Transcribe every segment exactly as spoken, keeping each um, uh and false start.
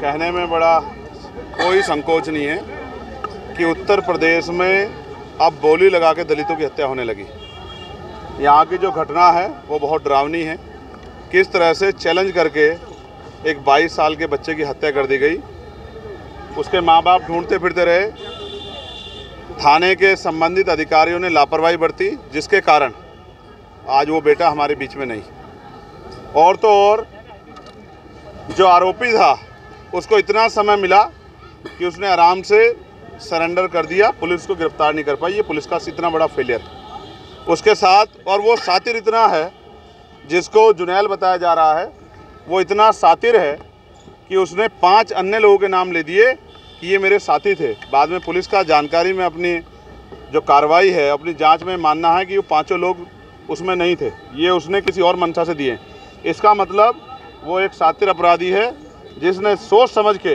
कहने में बड़ा कोई संकोच नहीं है कि उत्तर प्रदेश में अब बोली लगा के दलितों की हत्या होने लगी। यहाँ की जो घटना है वो बहुत डरावनी है। किस तरह से चैलेंज करके एक बाईस साल के बच्चे की हत्या कर दी गई। उसके माँ बाप ढूंढते फिरते रहे, थाने के संबंधित अधिकारियों ने लापरवाही बरती, जिसके कारण आज वो बेटा हमारे बीच में नहीं। और तो और जो आरोपी था उसको इतना समय मिला कि उसने आराम से सरेंडर कर दिया, पुलिस को गिरफ्तार नहीं कर पाई। ये पुलिस का इतना बड़ा फेलियर है। उसके साथ और वो सातिर इतना है, जिसको जुनैल बताया जा रहा है, वो इतना सातिर है कि उसने पांच अन्य लोगों के नाम ले दिए कि ये मेरे साथी थे। बाद में पुलिस का जानकारी में अपनी जो कार्रवाई है, अपनी जांच में मानना है कि वो पांचों लोग उसमें नहीं थे, ये उसने किसी और मंशा से दिए। इसका मतलब वो एक सातिर अपराधी है जिसने सोच समझ के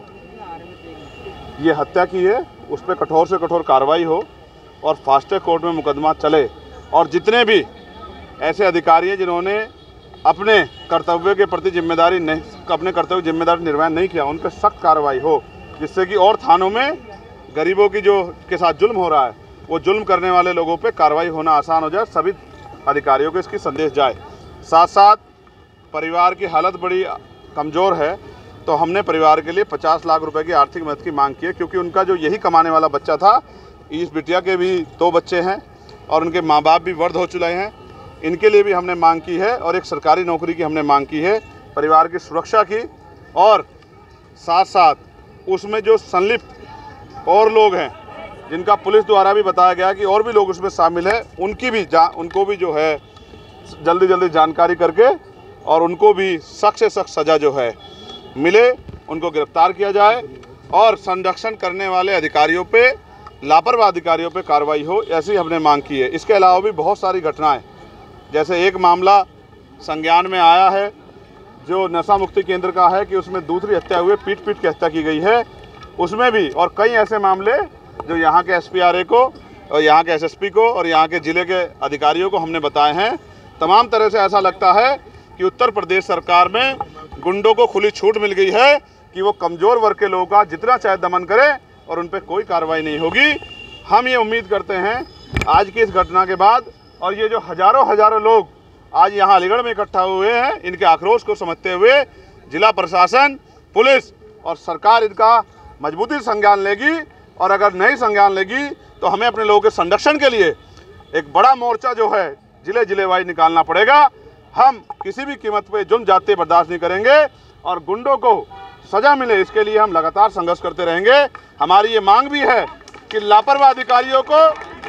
ये हत्या की है। उस पर कठोर से कठोर कार्रवाई हो और फास्ट ट्रैक कोर्ट में मुकदमा चले, और जितने भी ऐसे अधिकारी हैं जिन्होंने अपने कर्तव्य के प्रति जिम्मेदारी नहीं अपने कर्तव्य जिम्मेदारी निर्वहन नहीं किया, उन पर सख्त कार्रवाई हो, जिससे कि और थानों में गरीबों की जो के साथ जुल्म हो रहा है, वो जुल्म करने वाले लोगों पे कार्रवाई होना आसान हो जाए, सभी अधिकारियों को इसकी संदेश जाए। साथ साथ परिवार की हालत बड़ी कमज़ोर है, तो हमने परिवार के लिए पचास लाख रुपए की आर्थिक मदद की मांग की है, क्योंकि उनका जो यही कमाने वाला बच्चा था, इस बिटिया के भी दो बच्चे हैं और उनके माँ बाप भी वृद्ध हो चुके हैं, इनके लिए भी हमने मांग की है, और एक सरकारी नौकरी की हमने मांग की है, परिवार की सुरक्षा की, और साथ साथ उसमें जो संलिप्त और लोग हैं जिनका पुलिस द्वारा भी बताया गया कि और भी लोग उसमें शामिल हैं, उनकी भी जा उनको भी जो है जल्दी जल्दी जानकारी करके और उनको भी सख्त से सख्त सज़ा जो है मिले, उनको गिरफ्तार किया जाए और संरक्षण करने वाले अधिकारियों पे, लापरवाह अधिकारियों पे कार्रवाई हो, ऐसी हमने मांग की है। इसके अलावा भी बहुत सारी घटनाएं, जैसे एक मामला संज्ञान में आया है जो नशा मुक्ति केंद्र का है कि उसमें दूसरी हत्या हुए पीट पीट के हत्या की गई है, उसमें भी, और कई ऐसे मामले जो यहाँ के एस पी आर ए को और यहाँ के एस एस पी को और यहाँ के ज़िले के अधिकारियों को हमने बताए हैं। तमाम तरह से ऐसा लगता है कि उत्तर प्रदेश सरकार में गुंडों को खुली छूट मिल गई है कि वो कमज़ोर वर्ग के लोगों का जितना चाहे दमन करें और उन पर कोई कार्रवाई नहीं होगी। हम ये उम्मीद करते हैं आज की इस घटना के बाद, और ये जो हज़ारों हज़ारों लोग आज यहाँ अलीगढ़ में इकट्ठा हुए हैं, इनके आक्रोश को समझते हुए जिला प्रशासन, पुलिस और सरकार इनका मजबूती से संज्ञान लेगी, और अगर नहीं संज्ञान लेगी तो हमें अपने लोगों के संरक्षण के लिए एक बड़ा मोर्चा जो है जिले जिले वाइज निकालना पड़ेगा। हम किसी भी कीमत पे जुल्म जाते बर्दाश्त नहीं करेंगे और गुंडों को सज़ा मिले, इसके लिए हम लगातार संघर्ष करते रहेंगे। हमारी ये मांग भी है कि लापरवाह अधिकारियों को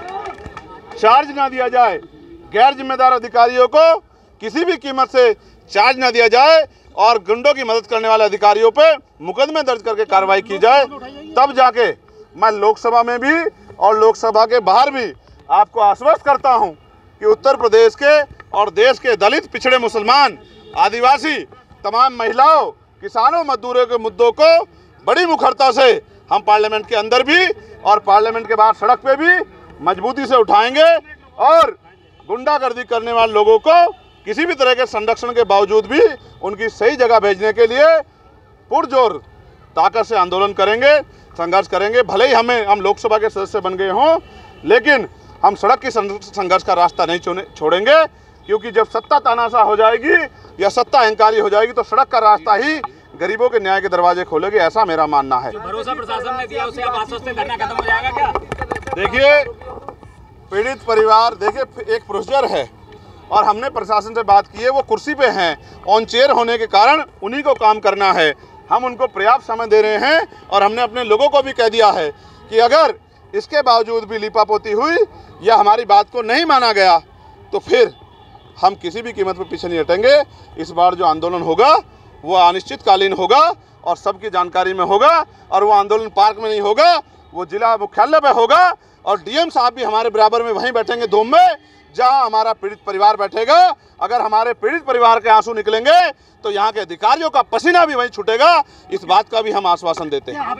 चार्ज ना दिया जाए, गैर जिम्मेदार अधिकारियों को किसी भी कीमत से चार्ज ना दिया जाए, और गुंडों की मदद करने वाले अधिकारियों पे मुकदमे दर्ज करके कार्रवाई की जाए। तब जाके मैं लोकसभा में भी और लोकसभा के बाहर भी आपको आश्वस्त करता हूं कि उत्तर प्रदेश के और देश के दलित, पिछड़े, मुसलमान, आदिवासी, तमाम महिलाओं, किसानों, मजदूरों के मुद्दों को बड़ी मुखरता से हम पार्लियामेंट के अंदर भी और पार्लियामेंट के बाहर सड़क पे भी मजबूती से उठाएंगे, और गुंडागर्दी करने वाले लोगों को किसी भी तरह के संरक्षण के बावजूद भी उनकी सही जगह भेजने के लिए पुरजोर ताकत से आंदोलन करेंगे, संघर्ष करेंगे। भले ही हमें हम लोकसभा के सदस्य बन गए हों, लेकिन हम सड़क की संघर्ष का रास्ता नहीं छोड़ेंगे, क्योंकि जब सत्ता तानाशाह हो जाएगी या सत्ता अहंकारी हो जाएगी तो सड़क का रास्ता ही गरीबों के न्याय के दरवाजे खोलेगी, ऐसा मेरा मानना है। भरोसा प्रशासन ने दिया, उसे आप आश्वस्त हैं धरना खत्म हो जाएगा क्या? देखिए, पीड़ित परिवार, देखिए एक प्रोसीजर है और हमने प्रशासन से बात की है, वो कुर्सी पे हैं, ऑन चेयर होने के कारण उन्हीं को काम करना है। हम उनको पर्याप्त समय दे रहे हैं, और हमने अपने लोगों को भी कह दिया है कि अगर इसके बावजूद भी लीपापोती हुई या हमारी बात को नहीं माना गया तो फिर हम किसी भी कीमत पर पीछे नहीं हटेंगे। इस बार जो आंदोलन होगा वो अनिश्चितकालीन होगा और सबकी जानकारी में होगा, और वो आंदोलन पार्क में नहीं होगा, वो जिला मुख्यालय पे होगा, और डीएम साहब भी हमारे बराबर में वहीं बैठेंगे धूम में, जहां हमारा पीड़ित परिवार बैठेगा। अगर हमारे पीड़ित परिवार के आंसू निकलेंगे तो यहाँ के अधिकारियों का पसीना भी वहीं छूटेगा, इस बात का भी हम आश्वासन देते हैं।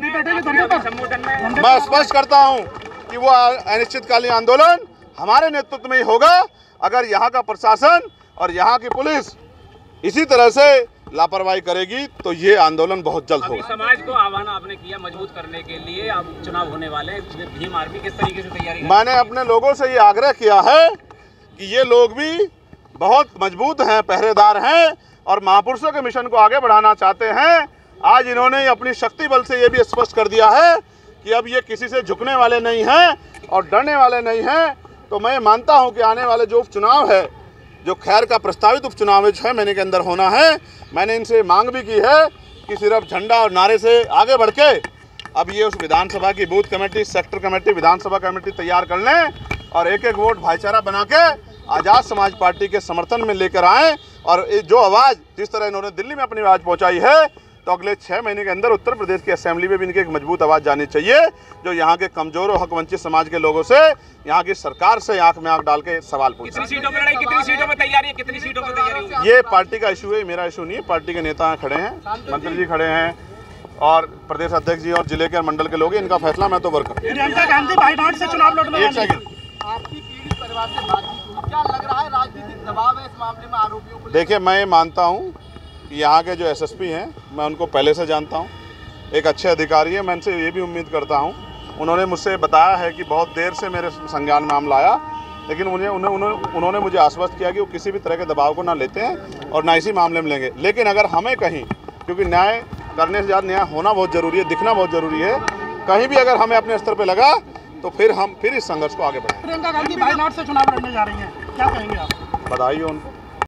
मैं स्पष्ट करता हूँ कि वो अनिश्चितकालीन आंदोलन हमारे नेतृत्व में ही होगा। अगर यहाँ का प्रशासन और यहाँ की पुलिस इसी तरह से लापरवाही करेगी तो ये आंदोलन बहुत जल्द अभी होगा। समाज को आह्वान आपने किया मजबूत करने के लिए, अब चुनाव होने वाले हैं, भीम आर्मी किस तरीके से तैयारी कर मैंने अपने लोगों से ये आग्रह किया है कि ये लोग भी बहुत मजबूत हैं, पहरेदार हैं और महापुरुषों के मिशन को आगे बढ़ाना चाहते हैं। आज इन्होंने अपनी शक्ति बल से ये भी स्पष्ट कर दिया है कि अब ये किसी से झुकने वाले नहीं हैं और डरने वाले नहीं हैं। तो मैं मानता हूं कि आने वाले जो उपचुनाव है, जो खैर का प्रस्तावित उपचुनाव है छः महीने के अंदर होना है, मैंने इनसे मांग भी की है कि सिर्फ झंडा और नारे से आगे बढ़ के अब ये उस विधानसभा की बूथ कमेटी, सेक्टर कमेटी, विधानसभा कमेटी तैयार कर लें और एक एक वोट भाईचारा बना के आज़ाद समाज पार्टी के समर्थन में लेकर आएँ। और जो आवाज़ जिस तरह इन्होंने दिल्ली में अपनी आवाज़ पहुँचाई है, तो अगले छः महीने के अंदर उत्तर प्रदेश की असेंबली में भी इनकी एक मजबूत आवाज़ जानी चाहिए, जो यहाँ के कमज़ोर और हक वंचित समाज के लोगों से, यहाँ की सरकार से आंख में आंख डाल के सवाल पूछे। कितनी सीटों पर लड़ाई, कितनी सीटों पर तैयारी है, कितनी सीटों पर तैयारी होगी? ये पार्टी का इशू है, मेरा इशू नहीं है। पार्टी के नेता खड़े हैं, मंत्री जी खड़े हैं और प्रदेश अध्यक्ष जी और जिले के मंडल के लोग हैं, इनका फैसला मैं तो वर्कर। प्रियंका गांधी बाईट से चुनाव लड़ने एक सेकंड, आपकी पीड़ित परिवार से बातचीत हुई, क्या लग रहा है राजनीतिक दबाव है इस मामले में आरोपियों को? देखिए, मैं ये मानता हूँ कि यहाँ के जो एसएसपी हैं, मैं उनको पहले से जानता हूँ, एक अच्छे अधिकारी है। मैं इनसे ये भी उम्मीद करता हूँ, उन्होंने मुझसे बताया है कि बहुत देर से मेरे संज्ञान में मामला आया, लेकिन उन्हें उन्हें उन्होंने उन्होंने मुझे आश्वस्त किया कि वो किसी भी तरह के दबाव को ना लेते हैं और ना इसी मामले में लेंगे। लेकिन अगर हमें कहीं, क्योंकि न्याय करने से ज़्यादा न्याय होना बहुत ज़रूरी है, दिखना बहुत ज़रूरी है, कहीं भी अगर हमें अपने स्तर पर लगा तो फिर हम फिर इस संघर्ष को आगे बढ़ाएं। प्रियंका गांधी बाईट से चुनाव लड़ने जा रही हैं, क्या कहेंगे आप? बधाई हो उनको।